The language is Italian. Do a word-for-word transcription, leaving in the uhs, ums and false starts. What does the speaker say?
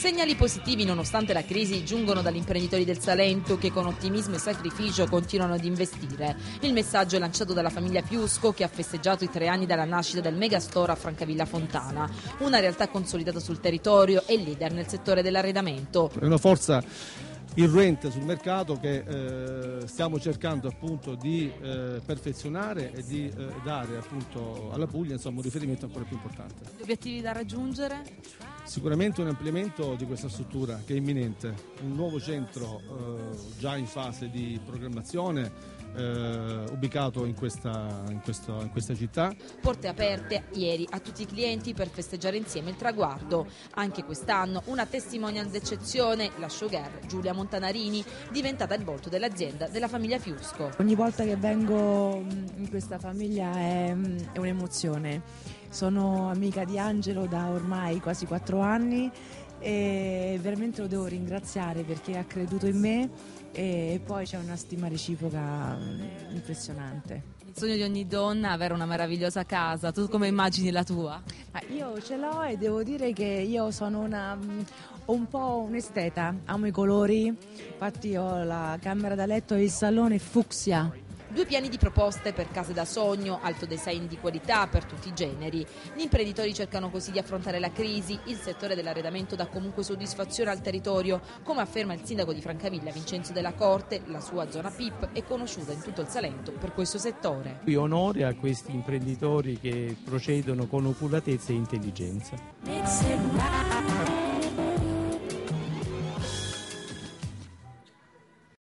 Segnali positivi nonostante la crisi giungono dagli imprenditori del Salento che con ottimismo e sacrificio continuano ad investire. Il messaggio è lanciato dalla famiglia Fiusco che ha festeggiato i tre anni dalla nascita del Megastore a Francavilla Fontana, una realtà consolidata sul territorio e leader nel settore dell'arredamento. È una forza irruente sul mercato che eh, stiamo cercando appunto di eh, perfezionare e di eh, dare appunto alla Puglia insomma un riferimento ancora più importante. Gli obiettivi da raggiungere? Sicuramente un ampliamento di questa struttura che è imminente, un nuovo centro eh, già in fase di programmazione eh, ubicato in questa, in, questo, in questa città. Porte aperte ieri a tutti i clienti per festeggiare insieme il traguardo. Anche quest'anno una testimonial d'eccezione, la showgirl Giulia Montanarini, diventata il volto dell'azienda della famiglia Fiusco. Ogni volta che vengo in questa famiglia è, è un'emozione. Sono amica di Angelo da ormai quasi quattro anni e veramente lo devo ringraziare perché ha creduto in me e poi c'è una stima reciproca impressionante. Il sogno di ogni donna è avere una meravigliosa casa. Tu come immagini la tua? Ah, io ce l'ho e devo dire che io sono una, un po' un'esteta, amo i colori, infatti ho la camera da letto e il salone fucsia. Due piani di proposte per case da sogno, alto design di qualità per tutti i generi. Gli imprenditori cercano così di affrontare la crisi, il settore dell'arredamento dà comunque soddisfazione al territorio, come afferma il sindaco di Francavilla Vincenzo Della Corte, la sua zona P I P è conosciuta in tutto il Salento per questo settore. Qui onore a questi imprenditori che procedono con oculatezza e intelligenza.